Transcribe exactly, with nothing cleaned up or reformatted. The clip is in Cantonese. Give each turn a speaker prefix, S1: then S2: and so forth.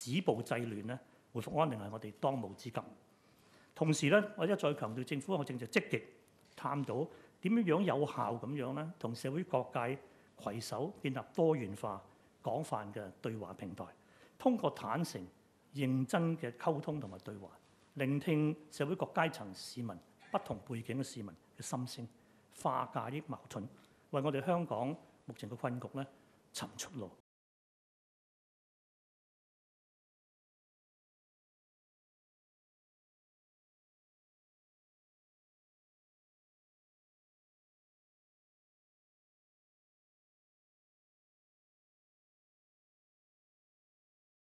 S1: 止暴制亂咧，回復安寧係我哋當務之急。同時咧，我一再強調，政府我正就積極探討點樣樣有效咁樣咧，同社會各界攜手建立多元化、廣泛嘅對話平台，通過坦誠、認真嘅溝通同埋對話，聆聽社會各階層市民、不同背景嘅市民嘅心聲，化解啲矛盾，為我哋香港目前嘅困局咧尋出路。